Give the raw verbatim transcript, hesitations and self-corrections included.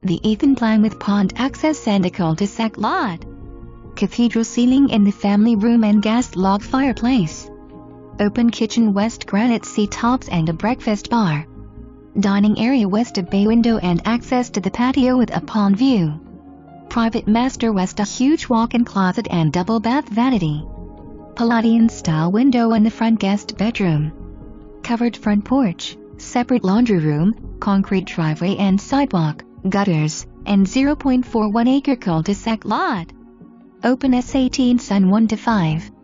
The Ethan plan with pond access and a cul-de-sac lot. Cathedral ceiling in the family room and gas log fireplace. Open kitchen west granite seat-tops and a breakfast bar. Dining area west of bay window and access to the patio with a pond view. Private master west, a huge walk-in closet and double bath vanity. Palladian style window in the front guest bedroom. Covered front porch, separate laundry room, concrete driveway and sidewalk, gutters, and zero point four one acre cul-de-sac lot. Open S eighteen Sun one to five.